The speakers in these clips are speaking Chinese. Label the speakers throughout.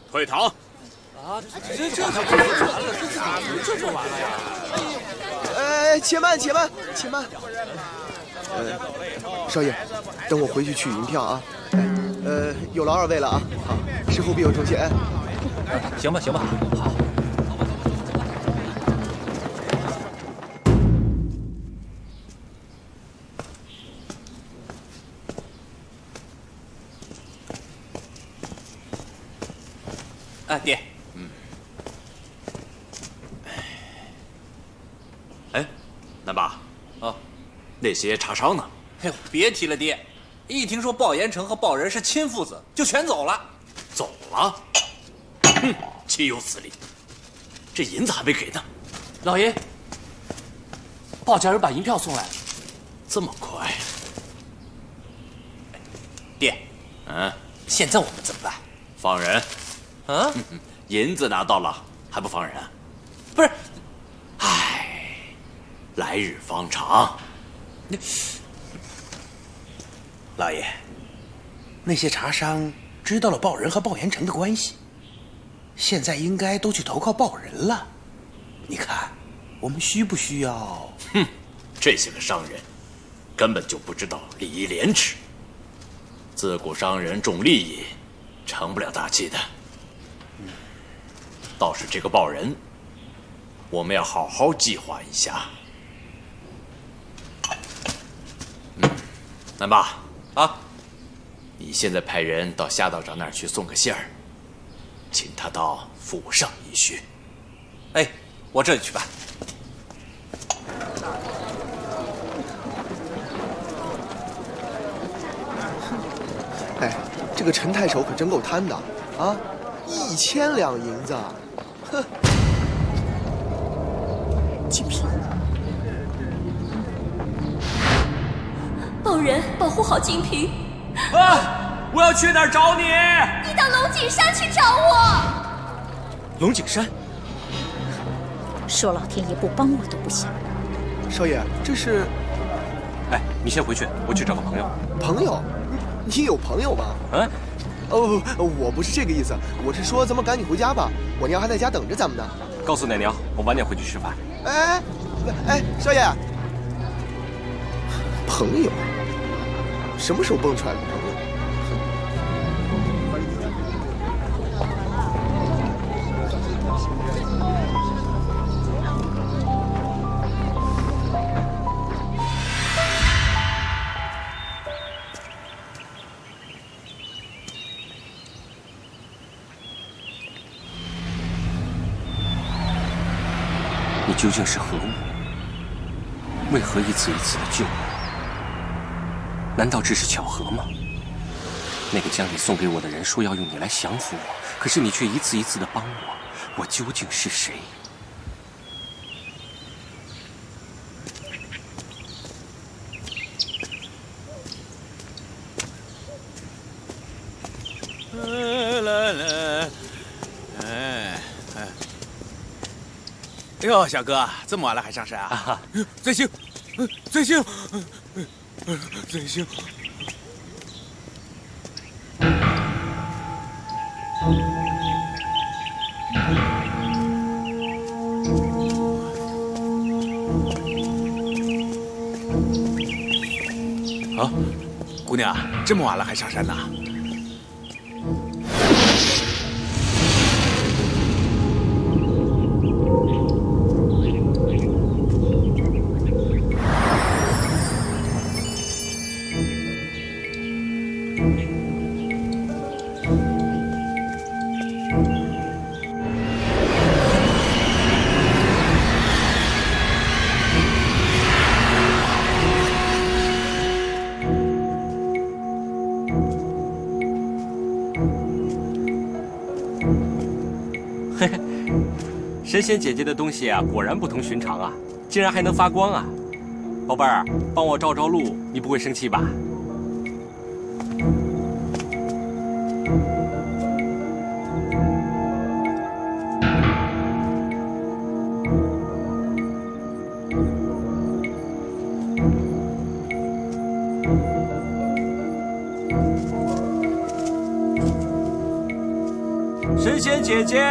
Speaker 1: 退堂。
Speaker 2: 啊，这完了呀！
Speaker 3: 且慢，少爷，等我回去取银票啊！有劳二位了啊！好，事后必有重谢。
Speaker 2: 行吧，好。爹。
Speaker 1: 哎，南爸。啊，那些茶商呢？
Speaker 4: 哎呦，别提了，爹。一听说鲍延成和鲍仁是亲父子，就全走了。
Speaker 1: 走了？哼，岂有此理！这银子还没给呢。
Speaker 2: 老爷，鲍家人把银票送来了。
Speaker 1: 这么快？
Speaker 4: 爹。现在我们怎么办？
Speaker 1: 放人。
Speaker 4: 啊？
Speaker 1: 银子拿到了，还不放人？
Speaker 4: 不是。
Speaker 1: 唉，来日方长。
Speaker 5: 老爷，那些茶商知道了鲍仁和鲍延成的关系，现在应该都去投靠鲍仁了。你看，我们需不需要？
Speaker 1: 哼，这些个商人根本就不知道礼义廉耻。自古商人重利益，成不了大器的。倒是这个鲍仁，我们要好好计划一下。南爸。
Speaker 4: 啊，
Speaker 1: 你现在派人到夏道长那儿去送个信儿，请他到府上一叙。
Speaker 4: 哎，我这就去办。
Speaker 3: 哎，这个陈太守可真够贪的啊！1000两银子，哼！
Speaker 6: 金平，鲍仁，保护好金平。
Speaker 2: 我要去哪儿找你？
Speaker 6: 你到龙井山去找我。
Speaker 2: 龙井山？
Speaker 6: 说老天爷不帮我都不行。
Speaker 3: 少爷，这是……
Speaker 2: 哎，你先回去，我去找个朋友。
Speaker 3: 朋友？你有朋友吗？不，我不是这个意思，我是说咱们赶紧回家吧，我娘还在家等着咱们呢。
Speaker 2: 告诉奶娘，我晚点回去吃饭。
Speaker 3: 哎，少爷，朋友，什么时候蹦出来的朋友？
Speaker 2: 你究竟是何物？为何一次一次的救我？难道只是巧合吗？那个将你送给我的人说要用你来降服我，可是你却一次一次的帮我，我究竟是谁？
Speaker 5: 哎呦，小哥，这么晚了还上山啊？醉星，醉星，醉星。啊，姑娘，这么晚了还上山呢？
Speaker 2: 神仙姐姐的东西啊，果然不同寻常啊，竟然还能发光啊！宝贝儿，帮我照照路，你不会生气吧？ 神仙姐姐。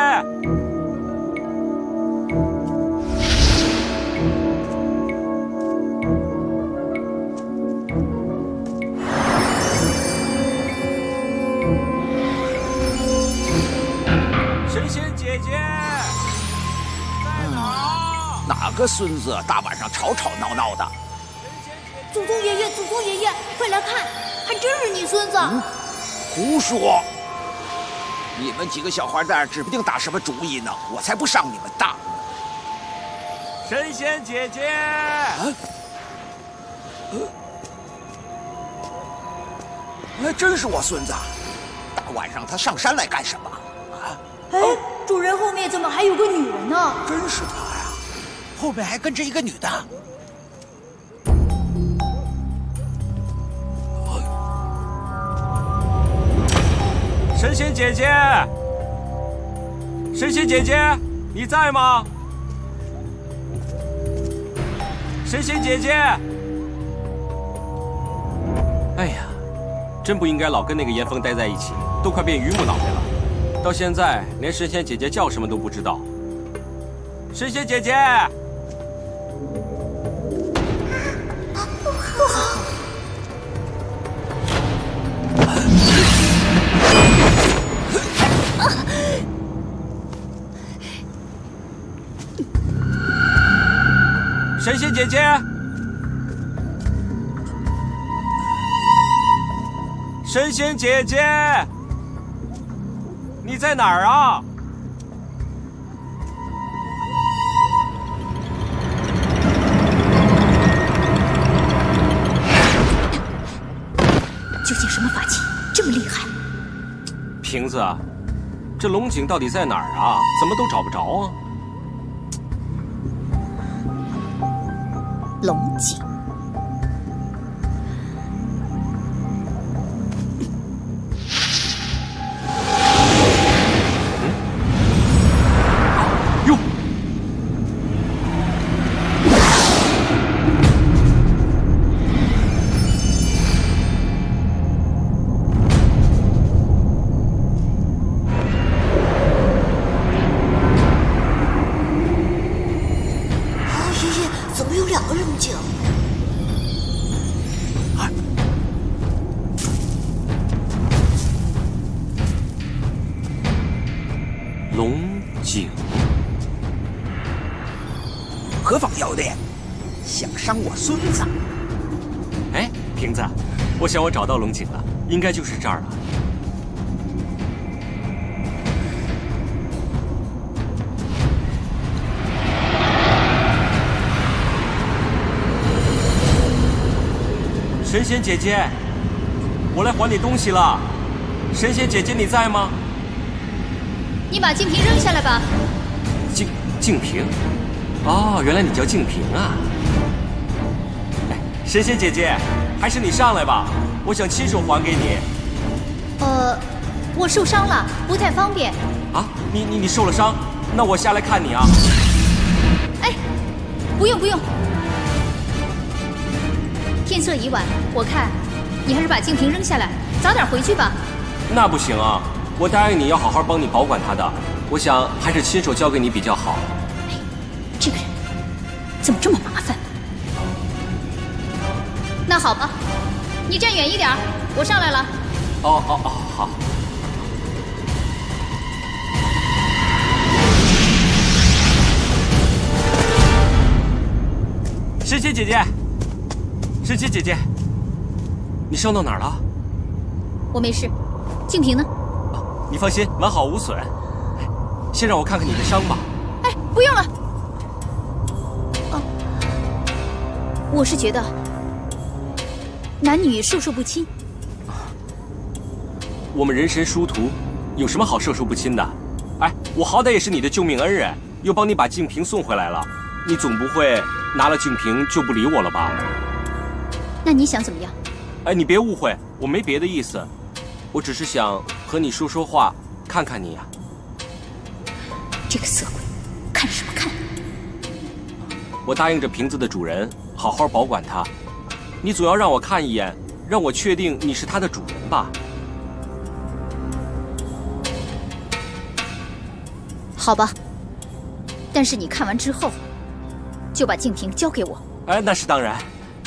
Speaker 2: 神仙姐姐，在哪？
Speaker 7: 哪个孙子大晚上吵吵闹闹的？
Speaker 8: 祖宗爷爷，祖宗爷爷，快来看，还真是你孙子！
Speaker 7: 胡说！你们几个小坏蛋指不定打什么主意呢，我才不上你们当！
Speaker 2: 神仙姐姐，
Speaker 7: 还真是我孙子！大晚上他上山来干什么？啊？
Speaker 8: 哎，主人后面怎么还有个女人呢？
Speaker 7: 真是他呀，后面还跟着一个女的。
Speaker 2: 神仙姐姐，神仙姐姐，你在吗？神仙姐姐，哎呀，真不应该老跟那个严峰待在一起，都快变榆木脑袋了。到现在连神仙姐姐叫什么都不知道。神仙姐姐，
Speaker 8: 不好！
Speaker 2: 神仙姐姐，神仙姐姐，你在哪儿啊？
Speaker 6: 究竟什么法器这么厉害？
Speaker 2: 瓶子，这龙井到底在哪儿啊？怎么都找不着啊？
Speaker 6: 龙井。
Speaker 2: 哟！
Speaker 8: 爷爷，怎么有2个龙井？
Speaker 2: 龙井，
Speaker 7: 何方妖孽，想伤我孙子？
Speaker 2: 哎，瓶子，我想我找到龙井了，应该就是这儿了。神仙姐姐，我来还你东西了。神仙姐姐，你在吗？
Speaker 6: 你把净瓶扔下来吧。
Speaker 2: 净瓶？哦，原来你叫净瓶啊！哎，神仙姐姐，还是你上来吧，我想亲手还给你。
Speaker 6: 我受伤了，不太方便。
Speaker 2: 啊，你受了伤？那我下来看你啊。
Speaker 6: 哎，不用不用。天色已晚，我看你还是把净瓶扔下来，早点回去吧。
Speaker 2: 那不行啊，我答应你要好好帮你保管它的，我想还是亲手交给你比较好。
Speaker 6: 哎，这个人怎么这么麻烦？那好吧，你站远一点，我上来了。
Speaker 2: 哦，好。神仙姐姐，神仙姐姐，你伤到哪儿了？
Speaker 6: 我没事，净瓶呢？
Speaker 2: 你放心，完好无损。先让我看看你的伤吧。
Speaker 6: 哎，不用了。我是觉得男女授受不亲。
Speaker 2: 我们人神殊途，有什么好授受不亲的？哎，我好歹也是你的救命恩人，又帮你把净瓶送回来了，你总不会拿了净瓶就不理我了吧？
Speaker 6: 那你想怎么样？
Speaker 2: 哎，你别误会，我没别的意思，我只是想和你说说话，看看你呀。
Speaker 6: 这个色鬼，看什么看？
Speaker 2: 我答应着瓶子的主人，好好保管它。你总要让我看一眼，让我确定你是它的主人吧？
Speaker 6: 好吧，但是你看完之后，就把净瓶交给我。
Speaker 2: 哎，那是当然。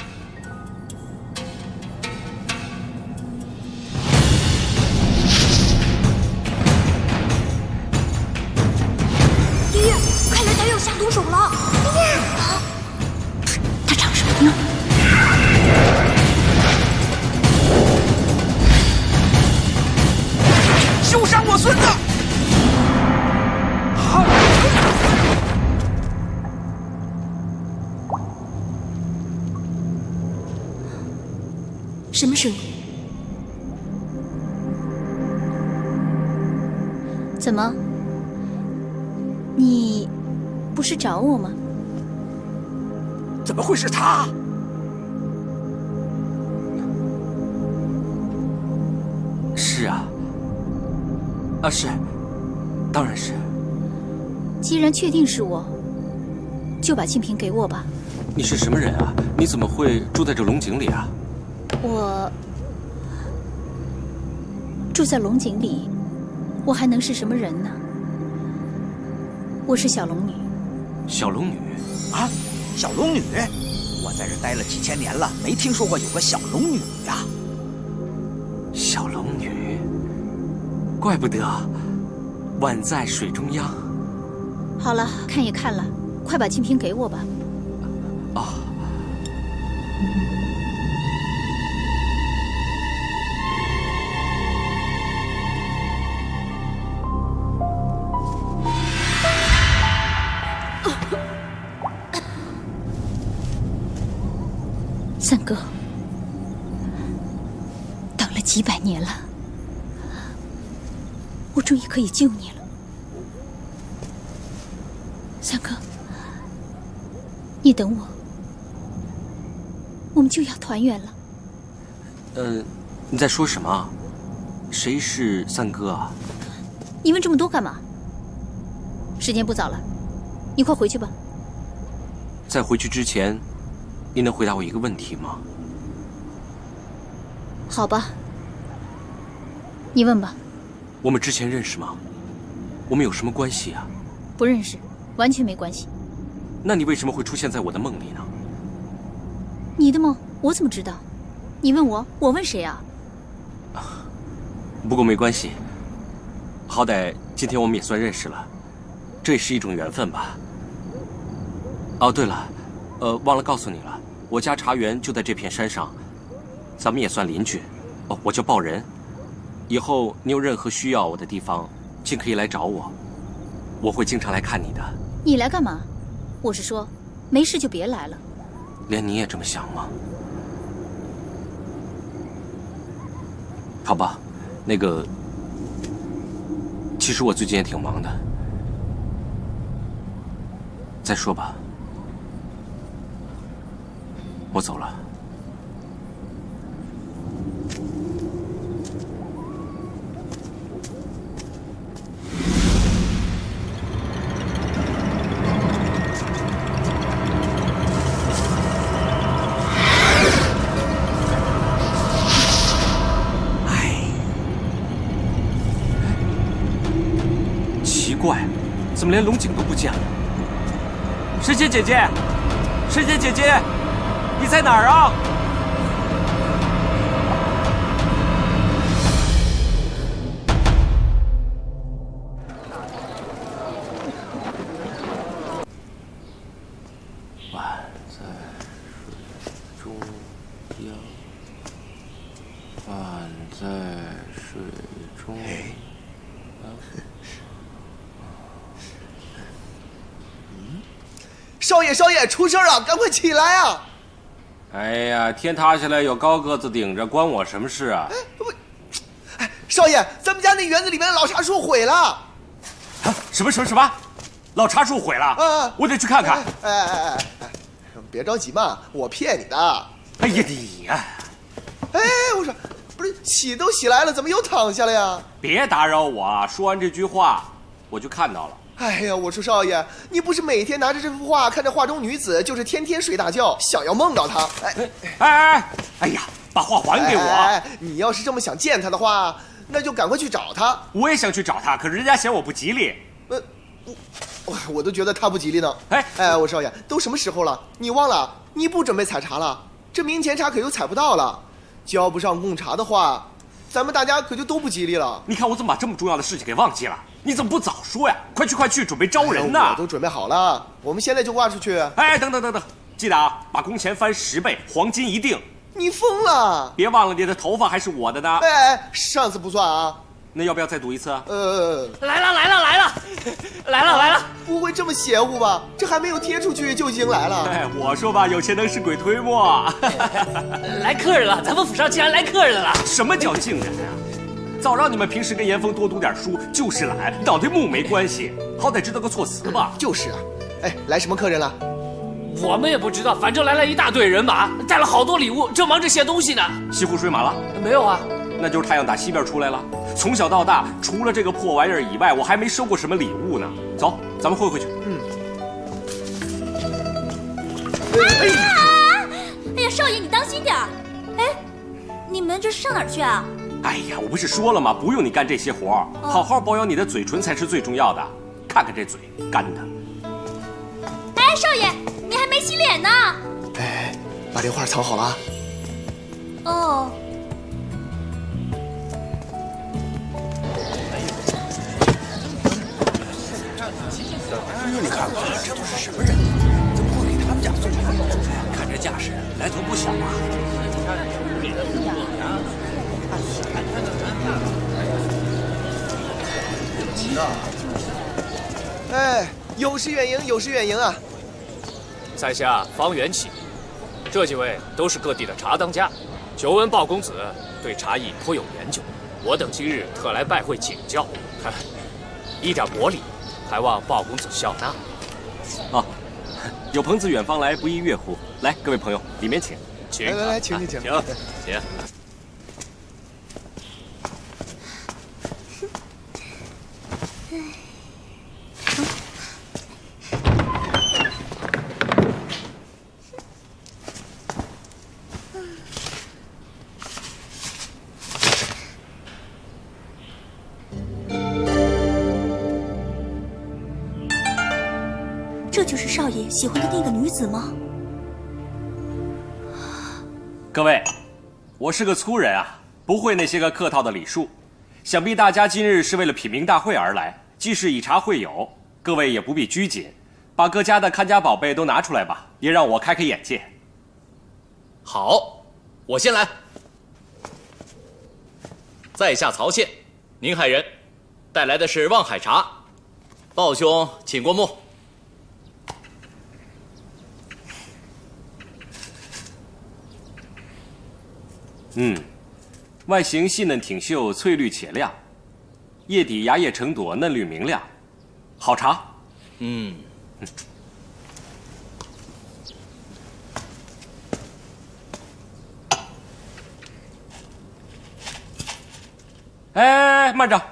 Speaker 8: 爷爷，看来他要下毒手了。爷爷，
Speaker 6: 他长什么样？
Speaker 7: 休伤我孙子！
Speaker 8: 什么声音？
Speaker 6: 怎么？你不是找我吗？
Speaker 7: 怎么会是他？
Speaker 2: 是啊，是，当然是。
Speaker 6: 既然确定是我，就把净瓶给我吧。
Speaker 2: 你是什么人啊？你怎么会住在这龙井里啊？
Speaker 6: 我住在龙井里，我还能是什么人呢？我是小龙女。
Speaker 2: 小龙女？
Speaker 7: 啊，小龙女？我在这待了几千年了，没听说过有个小龙女呀。
Speaker 2: 小龙女，怪不得宛在水中央。
Speaker 6: 好了，看也看了，快把净瓶给我吧。
Speaker 2: 哦。
Speaker 6: 三哥，等了几百年了，我终于可以救你了。三哥，你等我，我们就要团圆了。
Speaker 2: 你在说什么？谁是三哥啊？
Speaker 6: 你问这么多干嘛？时间不早了，你快回去吧。
Speaker 2: 在回去之前，你能回答我一个问题吗？
Speaker 6: 好吧，你问吧。
Speaker 2: 我们之前认识吗？我们有什么关系啊？
Speaker 6: 不认识，完全没关系。
Speaker 2: 那你为什么会出现在我的梦里呢？
Speaker 6: 你的梦我怎么知道？你问我，我问谁啊？
Speaker 2: 不过没关系，好歹今天我们也算认识了，这也是一种缘分吧。哦，对了，忘了告诉你了，我家茶园就在这片山上，咱们也算邻居。哦，我叫报人，以后你有任何需要我的地方，尽可以来找我，我会经常来看你的。
Speaker 6: 你来干嘛？我是说，没事就别来了。
Speaker 2: 连你也这么想吗？好吧，那个，其实我最近也挺忙的。再说吧，我走了。怎么连龙井都不见了？师姐姐姐，师姐姐姐，你在哪儿啊？宛在水中央，宛在水中央。
Speaker 3: 少爷，少爷，出事了，赶快起来啊！
Speaker 2: 哎呀，天塌下来有高个子顶着，关我什么事啊？
Speaker 3: 哎，少爷，咱们家那园子里面的老茶树毁了。
Speaker 2: 啊，什么？老茶树毁了？我得去看看。
Speaker 3: 哎，别着急嘛，我骗你的。
Speaker 2: 哎呀，你呀！
Speaker 3: 哎，我说，不是起都起来了，怎么又躺下了呀？
Speaker 2: 别打扰我啊！说完这句话，我就看到了。
Speaker 3: 哎呀，我说少爷，你不是每天拿着这幅画看着画中女子，就是天天睡大觉，想要梦到她。
Speaker 2: 哎呀，把画还给我！
Speaker 3: 你要是这么想见她的话，那就赶快去找她。
Speaker 2: 我也想去找她，可人家嫌我不吉利。
Speaker 3: 我都觉得他不吉利呢。我少爷，都什么时候了？你忘了？你不准备采茶了？这明前茶可就采不到了。交不上贡茶的话，咱们大家可就都不吉利了。
Speaker 2: 你看我怎么把这么重要的事情给忘记了？你怎么不早说呀？快去，准备招人呢！
Speaker 3: 我都准备好了，我们现在就挂出去。
Speaker 2: 等，记得啊，把工钱翻10倍，黄金一定。
Speaker 3: 你疯了！
Speaker 2: 别忘了你的头发还是我的呢。
Speaker 3: 上次不算啊。
Speaker 2: 那要不要再赌一次啊？
Speaker 1: 来了！
Speaker 3: 不会这么邪乎吧？这还没有贴出去就已经来了。
Speaker 2: 我说吧，有钱能使鬼推磨。
Speaker 1: 来客人了，咱们府上竟然来客人了！
Speaker 2: 什么叫竟然啊？早让你们平时跟严峰多读点书，就是懒，倒对木没关系，好歹知道个措辞吧。
Speaker 3: 就是啊。来什么客人了？
Speaker 1: 我们也不知道，反正来了一大队人马，带了好多礼物，正忙着卸东西呢。
Speaker 2: 西湖水马了？
Speaker 1: 没有啊。
Speaker 2: 那就是太阳打西边出来了。从小到大，除了这个破玩意儿以外，我还没收过什么礼物呢。走，咱们汇回去。
Speaker 8: 哎呀，少爷你当心点儿！你们这是上哪儿去啊？
Speaker 2: 哎呀，我不是说了吗？不用你干这些活儿，好好保养你的嘴唇才是最重要的。看看这嘴，干的。
Speaker 8: 少爷，你还没洗脸呢。
Speaker 3: 把这画藏好了。
Speaker 8: 哦。
Speaker 5: 你看看，这都是什么人？怎么会给他们家送礼？
Speaker 4: 看这架势，来头不小啊！
Speaker 3: 有失远迎啊！
Speaker 1: 在下方元启，这几位都是各地的茶当家，久闻鲍公子对茶艺颇有研究，我等今日特来拜会请教，一点薄礼，还望鲍公子笑纳。
Speaker 2: 有朋自远方来，不亦乐乎？来，各位朋友，里面请。
Speaker 3: 来，请。
Speaker 8: 这就是少爷喜欢的那个女子吗？
Speaker 2: 各位，我是个粗人啊，不会那些个客套的礼数。想必大家今日是为了品茗大会而来，既是以茶会友，各位也不必拘谨，把各家的看家宝贝都拿出来吧，也让我开开眼界。
Speaker 1: 好，我先来。在下曹宪，宁海人，带来的是望海茶，鲍兄请过目。
Speaker 2: 外形细嫩挺秀，翠绿且亮，叶底芽叶成朵，嫩绿明亮，好茶。慢着。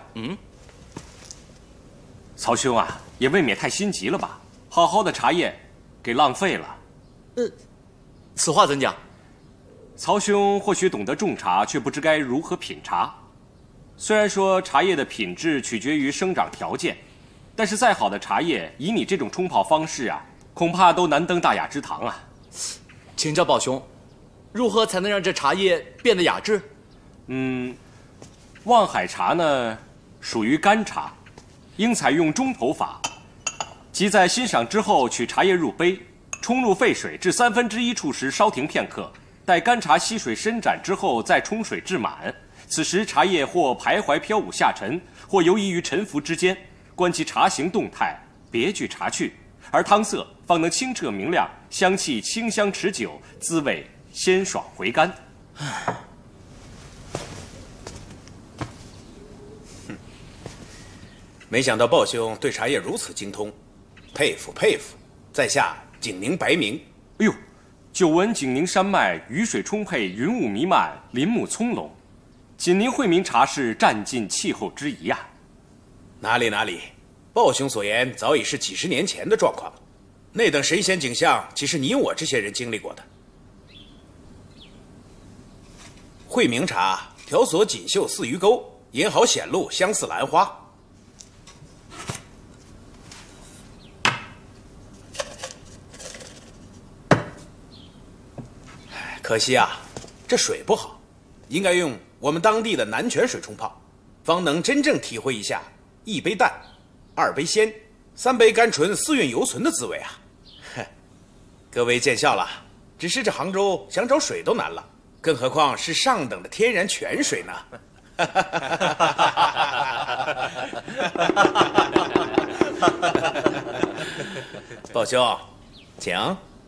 Speaker 2: 曹兄啊，也未免太心急了吧？好好的茶叶，给浪费了。
Speaker 1: 此话怎讲？
Speaker 2: 曹兄或许懂得种茶，却不知该如何品茶。虽然说茶叶的品质取决于生长条件，但是再好的茶叶，以你这种冲泡方式啊，恐怕都难登大雅之堂啊。
Speaker 1: 请教鲍兄，如何才能让这茶叶变得雅致？
Speaker 2: 望海茶呢，属于干茶，应采用中投法，即在欣赏之后取茶叶入杯，冲入沸水至1/3处时稍停片刻。待干茶吸水伸展之后，再冲水至满。此时茶叶或徘徊飘舞下沉，或游移于沉浮之间。观其茶形动态，别具茶趣，而汤色方能清澈明亮，香气清香持久，滋味鲜爽回甘。
Speaker 5: 没想到鲍兄对茶叶如此精通，佩服佩服！在下景宁白明。
Speaker 2: 哎呦！久闻景宁山脉雨水充沛，云雾弥漫，林木葱茏。景宁惠民茶是占尽气候之宜啊！
Speaker 5: 哪里，鲍兄所言早已是几10年前的状况，那等神仙景象岂是你我这些人经历过的？惠民茶条索锦绣似鱼钩，银毫显露相似兰花。 可惜啊，这水不好，应该用我们当地的南泉水冲泡，方能真正体会一下1杯淡、2杯鲜、3杯甘醇，4韵犹存的滋味啊！各位见笑了，只是这杭州想找水都难了，更何况是上等的天然泉水呢？宝兄，请。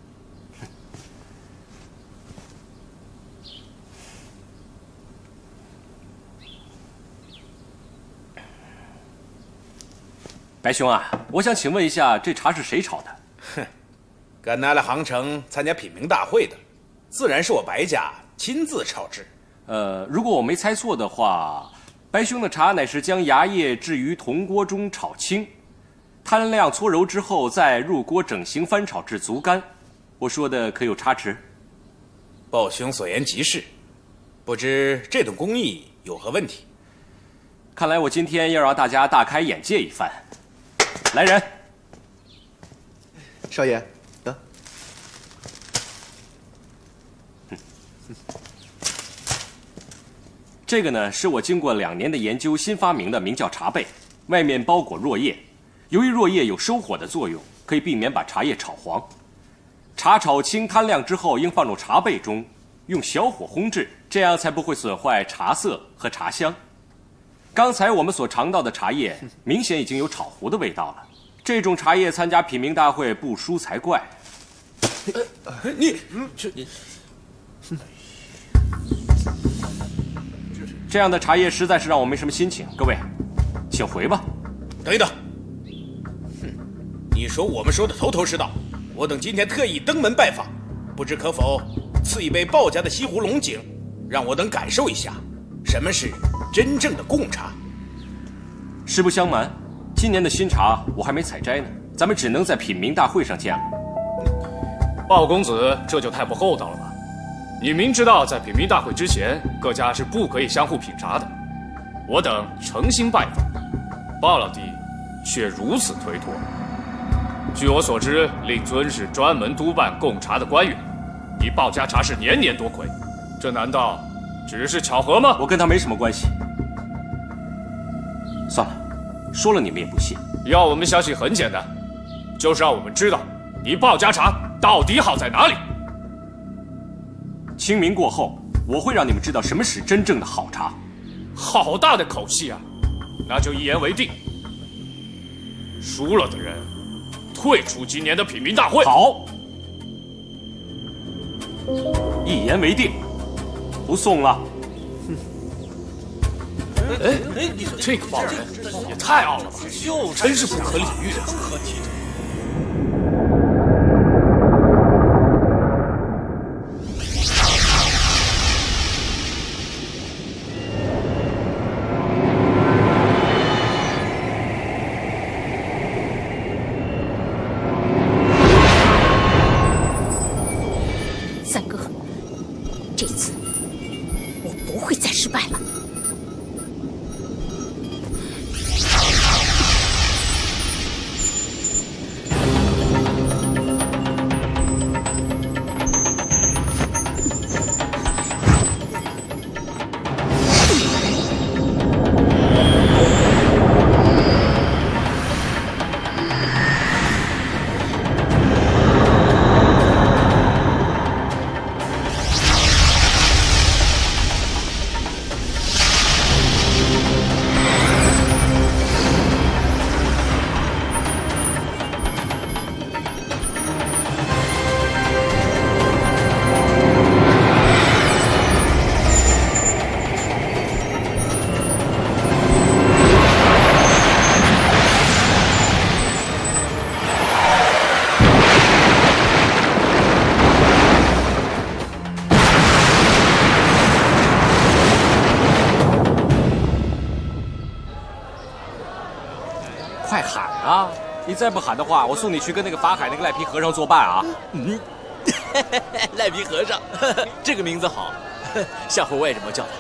Speaker 2: 白兄啊，我想请问一下，这茶是谁炒的？
Speaker 5: 哼，赶来了杭城参加品茗大会的，自然是我白家亲自炒制。
Speaker 2: 如果我没猜错的话，白兄的茶乃是将芽叶置于铜锅中炒青，摊晾搓揉之后，再入锅整形翻炒至足干。我说的可有差池？
Speaker 5: 鲍兄所言极是，不知这种工艺有何问题？
Speaker 2: 看来我今天要让大家大开眼界一番。来人，
Speaker 3: 少爷，
Speaker 2: 这个呢是我经过2年的研究新发明的，名叫茶贝，外面包裹箬叶。由于箬叶有收火的作用，可以避免把茶叶炒黄。茶炒青摊晾之后，应放入茶贝中，用小火烘制，这样才不会损坏茶色和茶香。刚才我们所尝到的茶叶，明显已经有炒糊的味道了。这种茶叶参加品茗大会不输才怪。这样的茶叶实在是让我没什么心情。各位，请回吧。
Speaker 5: 等一等，你说我们说的头头是道，我等今天特意登门拜访，不知可否赐一杯鲍家的西湖龙井，让我等感受一下什么是真正的贡茶。
Speaker 2: 实不相瞒，今年的新茶我还没采摘呢，咱们只能在品茗大会上见了。
Speaker 1: 鲍公子这就太不厚道了吧？你明知道在品茗大会之前，各家是不可以相互品茶的。我等诚心拜访，鲍老弟却如此推脱。据我所知，令尊是专门督办贡茶的官员，你鲍家茶事年年多亏，这难道只是巧合吗？
Speaker 2: 我跟他没什么关系。算了，说了你们也不信。
Speaker 1: 要我们相信很简单，就是让我们知道你鲍家茶到底好在哪里。
Speaker 2: 清明过后，我会让你们知道什么是真正的好茶。
Speaker 1: 好大的口气啊！那就一言为定，输了的人退出今年的品茗大会。
Speaker 2: 好，一言为定，不送了。
Speaker 1: 这个鲍人也太傲了吧！真是不可理喻的。
Speaker 6: 三哥，这次我不会再失败了。
Speaker 2: 快喊啊！你再不喊的话，我送你去跟那个法海那个赖皮和尚作伴啊！
Speaker 9: 赖皮和尚，这个名字好，下回我也这么叫他。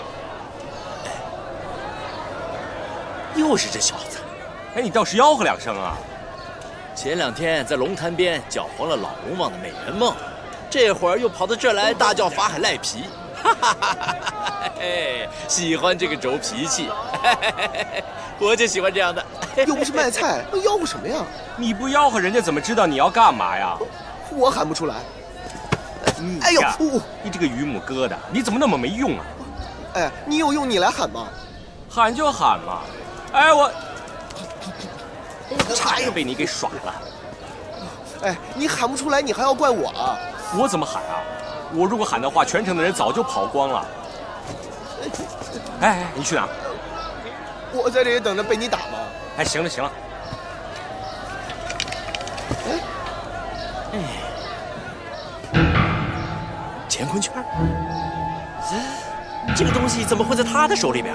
Speaker 9: 又是这小子！
Speaker 2: 哎，你倒是吆喝2声啊！
Speaker 9: 前2天在龙潭边搅黄了老龙王的美人梦， 这会儿又跑到这儿来大叫法海赖皮，哈哈哈哈！喜欢这个轴脾气，我就喜欢这样的。
Speaker 3: 又不是卖菜，吆喝什么呀？
Speaker 2: 你不吆喝，人家怎么知道你要干嘛呀？
Speaker 3: 我喊不出来。哎呦，
Speaker 2: 你这个榆木疙瘩，你怎么那么没用啊？
Speaker 3: 哎，你有用你来喊嘛。
Speaker 2: 喊就喊嘛。哎，我差点被你给耍了。
Speaker 3: 哎，你喊不出来，你还要怪我啊？
Speaker 2: 我怎么喊啊？我如果喊的话，全城的人早就跑光了。哎，你去哪？
Speaker 3: 我在这里等着被你打嘛。
Speaker 2: 哎，行了行了。
Speaker 9: 乾坤圈，这个东西怎么会在他的手里边？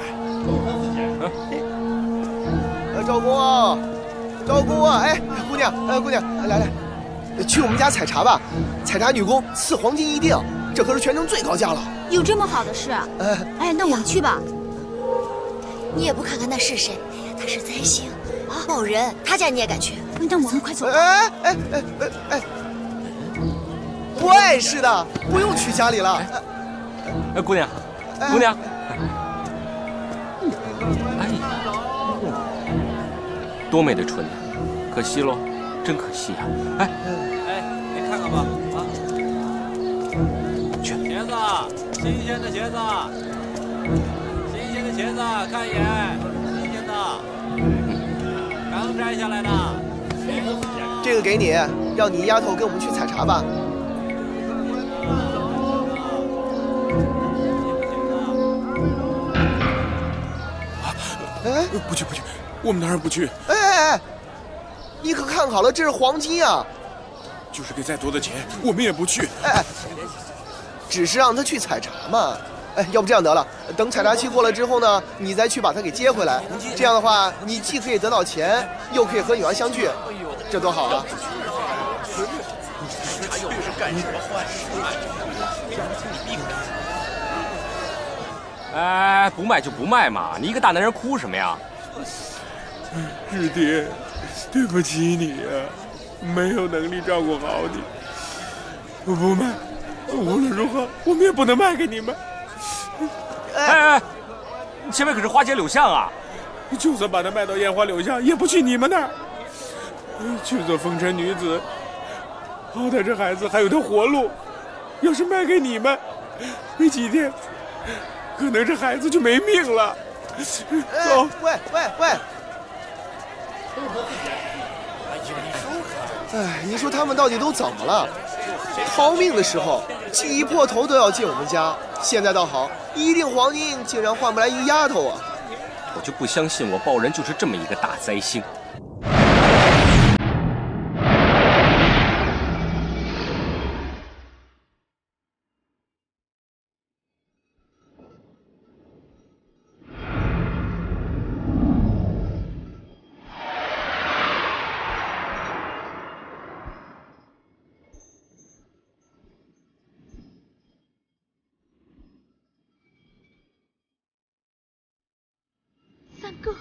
Speaker 3: 赵公啊，赵公啊！哎，姑娘，姑娘，来，去我们家采茶吧。采茶女工赐黄金一锭，这可是全城最高价了。
Speaker 8: 有这么好的事？哎，那我们去吧。
Speaker 10: 你也不看看那是谁？哎呀，他是灾星啊，报人，他家你也敢去？
Speaker 8: 那我们快走。
Speaker 3: 哎，我也是的，不用去家里了。
Speaker 2: 哎，姑娘，姑娘。哎呀，多美的唇呐！可惜喽，真可惜啊！哎，
Speaker 4: 你看看吧，啊，
Speaker 2: 去。
Speaker 4: 茄子，新鲜的茄子，新鲜的茄子，看一眼，新鲜的，刚摘下来的。
Speaker 3: 这个给你，让你丫头跟我们去采茶吧。哎，
Speaker 11: 不去，我们当然不去。
Speaker 3: 哎，你可看好了，这是黄金啊！
Speaker 11: 就是给再多的钱，我们也不去。
Speaker 3: 哎，只是让他去采茶嘛。哎，要不这样得了，等采茶期过了之后呢，你再去把他给接回来。这样的话，你既可以得到钱，又可以和女儿相聚，这多好啊！
Speaker 9: 他又不是干什么坏事。
Speaker 2: 哎，不卖就不卖嘛，你一个大男人哭什么呀？
Speaker 11: 日爹，对不起你呀，没有能力照顾好你。我不卖，无论如何，我们也不能卖给你们。
Speaker 2: 哎，前面可是花街柳巷啊！
Speaker 11: 就算把它卖到烟花柳巷，也不去你们那儿。去做风尘女子，好歹这孩子还有条活路。要是卖给你们，没几天，可能这孩子就没命了。走，
Speaker 3: 喂！哎，你说他们到底都怎么了？逃命的时候挤破头都要进我们家，现在倒好，一锭黄金竟然换不来一个丫头啊！
Speaker 2: 我就不相信我报人就是这么一个大灾星。
Speaker 8: 三哥，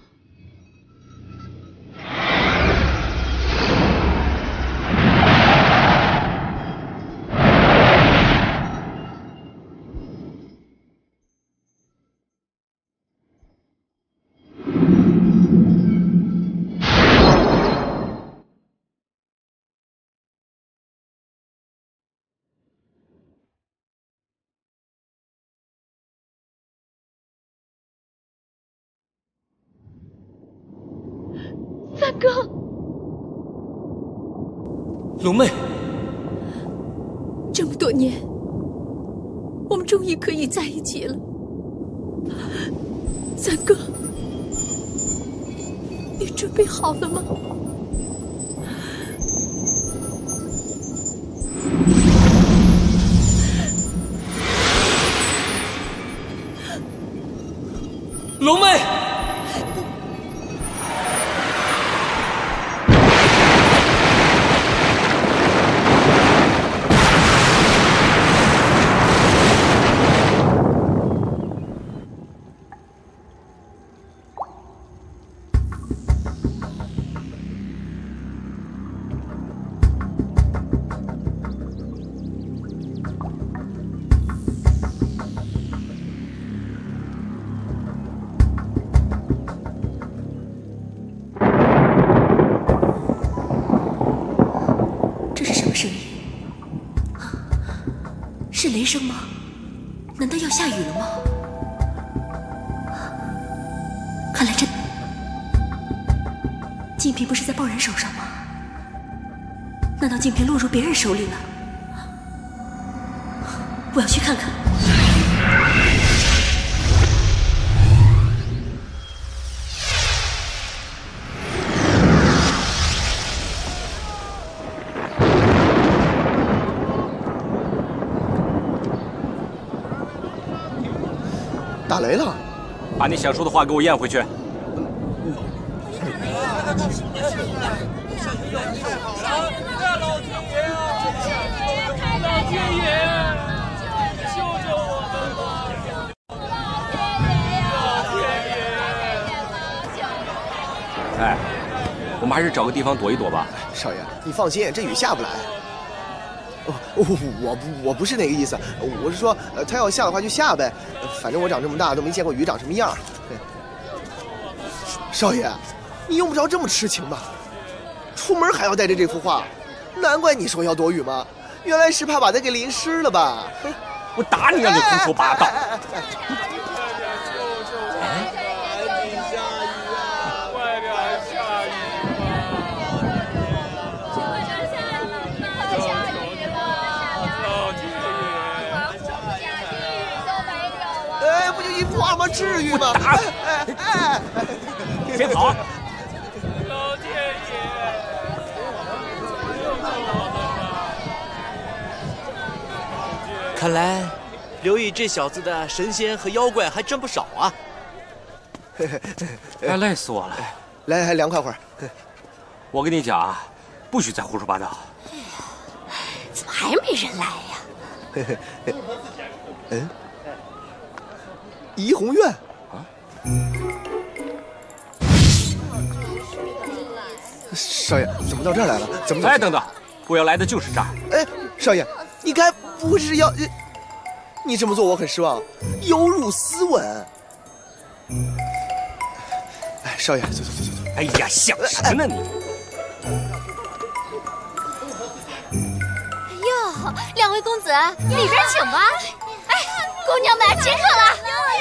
Speaker 8: 三哥，
Speaker 9: 龙妹，
Speaker 6: 这么多年，我们终于可以在一起了。三哥，你准备好了吗？
Speaker 9: 龙妹。
Speaker 12: 雷声吗？难道要下雨了吗？看来静嫔不是在报人手上吗？难道静嫔落入别人手里了？我要去看看。
Speaker 3: 打雷了！
Speaker 2: 把你想说的话给我咽回去。
Speaker 4: 老天爷，救救我们吧！老天爷！
Speaker 2: 哎，我们还是找个地方躲一躲吧。
Speaker 3: 少爷，你放心，这雨下不来。我不是那个意思，我是说，他要下的话就下呗，反正我长这么大都没见过雨长什么样。少爷，你用不着这么痴情吧？出门还要带着这幅画，难怪你说要躲雨嘛，原来是怕把它给淋湿了吧？
Speaker 2: 我打你让你胡说八道！
Speaker 3: 不就一幅画吗？至于吗？
Speaker 2: 别跑！
Speaker 4: 老天爷！
Speaker 9: 看来刘毅这小子的神仙和妖怪还真不少啊！
Speaker 2: 哎，累死我了！
Speaker 3: 来，凉快会儿。
Speaker 2: 我跟你讲啊，不许再胡说八道。
Speaker 10: 怎么还没人来呀？
Speaker 3: 嗯。怡红院啊！少爷，怎么到这儿来了？怎么？
Speaker 2: 哎，等等，我要来的就是这儿。
Speaker 3: 哎，少爷，你该不是要……你这么做我很失望，有辱斯文。哎，少爷，走。
Speaker 2: 哎呀，想什么呢你？
Speaker 10: 哟，两位公子，里边请吧。哎，姑娘们接客了。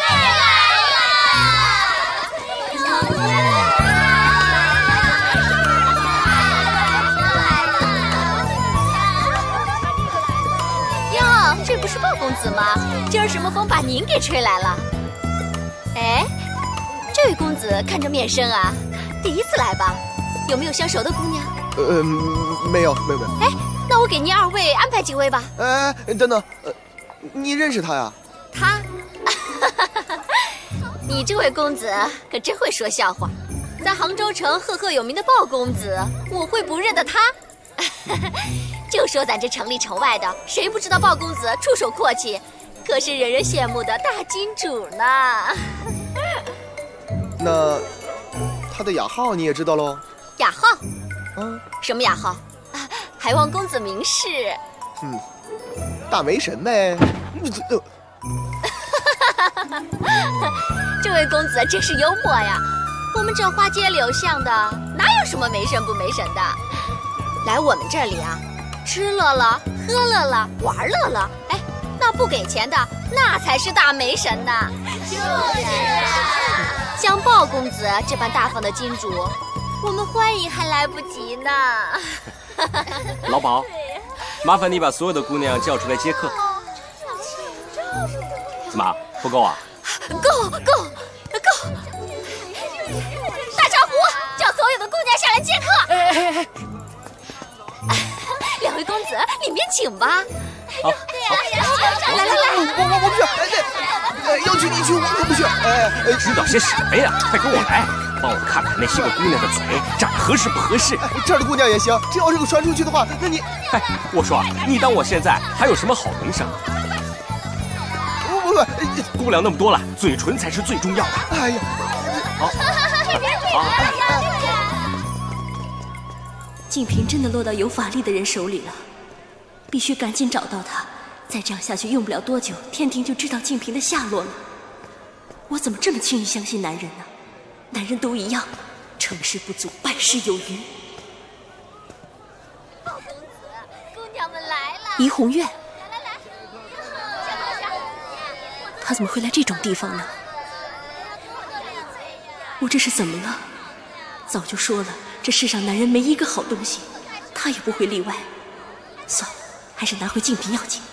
Speaker 10: 哟，这不是鲍公子吗？今儿什么风把您给吹来了？哎，这位公子看着面生啊，第一次来吧？有没有相熟的姑娘？
Speaker 3: 没有。
Speaker 10: 哎，那我给您二位安排几位吧。
Speaker 3: 哎，等等，你认识他呀？
Speaker 10: 他？你这位公子可真会说笑话，在杭州城赫赫有名的鲍公子，我会不认得他？就说咱这城里城外的，谁不知道鲍公子出手阔气，可是人人羡慕的大金主呢？
Speaker 3: 那他的雅号你也知道喽？
Speaker 10: 雅号？什么雅号？还望公子明示。
Speaker 3: 大梅神呗。
Speaker 10: 这位公子真是幽默呀！我们这花街柳巷的，哪有什么没神不没神的？来我们这里啊，吃乐了，喝乐了，玩乐了，哎，那不给钱的，那才是大没神呢。就是啊，像鲍公子这般大方的金主，我们欢迎还来不及呢。
Speaker 2: 老鸨，麻烦你把所有的姑娘叫出来接客。怎么不够啊？
Speaker 10: 够！大招呼，叫所有的姑娘下来接客。两位公子，里面请吧。
Speaker 2: 好，
Speaker 10: 来，
Speaker 3: 我不去。要去你去，我可不去。
Speaker 2: 知道些什么呀？快跟我来，帮我看看那些个姑娘的嘴长得合适不合适。
Speaker 3: 这儿的姑娘也行，这要是个传出去的话，那你……
Speaker 2: 哎，我说你当我现在还有什么好名声？
Speaker 3: 不，
Speaker 2: 姑娘那么多了，嘴唇才是最重要的。
Speaker 3: 哎呀，
Speaker 2: 好。
Speaker 12: 静嫔真的落到有法力的人手里了，必须赶紧找到她。再这样下去，用不了多久，天庭就知道静嫔的下落了。我怎么这么轻易相信男人呢？男人都一样，成事不足，败事有余。
Speaker 10: 鲍公子，姑娘们来了。
Speaker 12: 怡红院。 他怎么会来这种地方呢？我这是怎么了？早就说了，这世上男人没一个好东西，他也不会例外。算了，还是拿回净瓶要紧。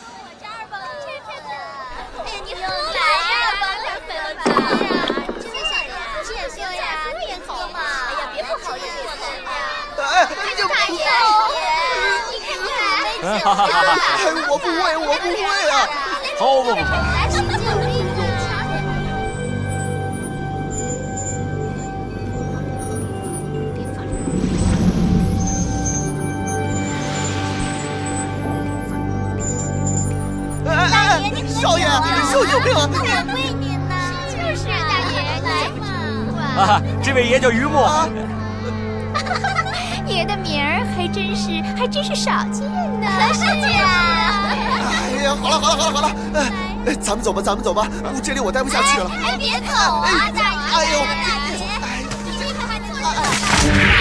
Speaker 8: 哎呀，你喝来呀，帮他分了酒呀！这位小姐，这也喝呀，你也喝嘛！哎呀，别不好意思了呀！
Speaker 3: 哎，你就
Speaker 8: 大爷，你看看，
Speaker 3: 我不会，我不会啊！
Speaker 1: 好，不。
Speaker 8: 来，什么酒？
Speaker 3: 少爷，救救命！
Speaker 8: 我为您呢，就是大爷，来嘛。
Speaker 1: 啊，这位爷叫于木。
Speaker 8: 爷的名儿还真是少见呢。是呀。
Speaker 3: 哎呀，好了，哎，咱们走吧，这里我待不下去了。
Speaker 8: 哎，别走啊，大爷！
Speaker 3: 哎呦，
Speaker 8: 你这可还坐着？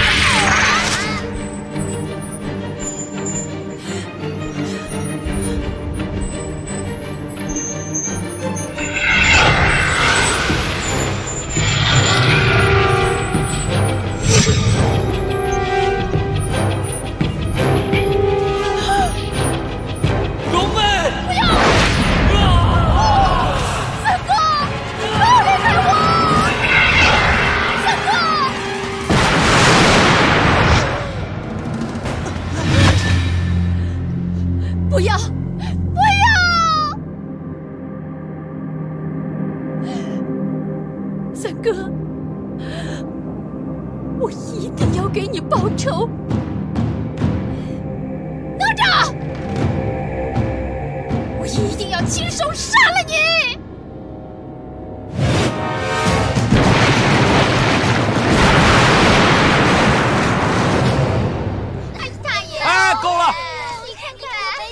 Speaker 6: 不要！三哥，我一定要给你报仇！等着！我一定要亲手杀了你！
Speaker 8: 大爷！
Speaker 1: 哎，够了！
Speaker 8: 你看看。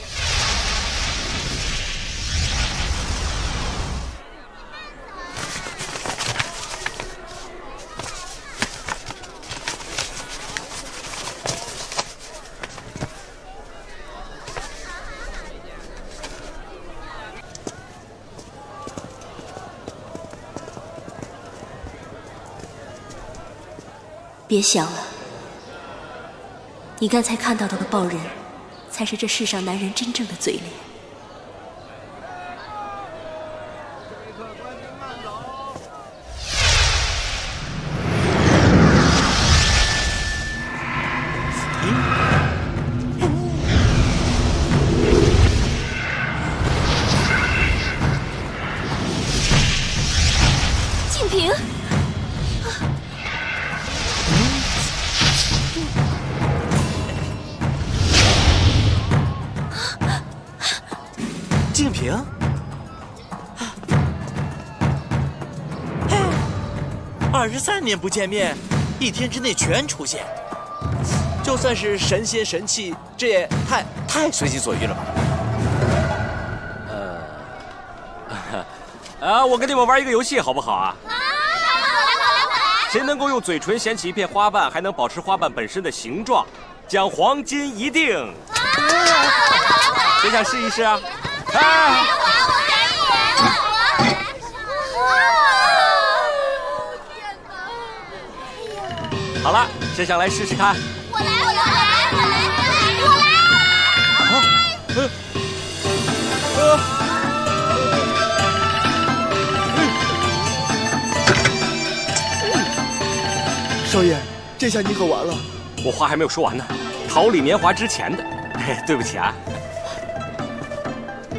Speaker 12: 别想了，你刚才看到的报人，才是这世上男人真正的嘴脸。静平。
Speaker 13: 静平，嘿，23年不见面，一天之内全出现，就算是神仙神器，这也太随心所欲了吧？
Speaker 1: 我跟你们玩一个游戏好不好啊？谁能够用嘴唇掀起一片花瓣，还能保持花瓣本身的形状，将黄金一定。谁想试一试啊？好了，谁想来试试看？
Speaker 8: 我来！
Speaker 3: 少爷，这下你可完了。
Speaker 1: 我话还没有说完呢，桃李年华之前的，对不起啊。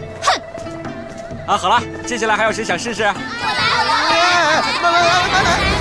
Speaker 1: 好了，接下来还有谁想试试？
Speaker 3: 来，慢来。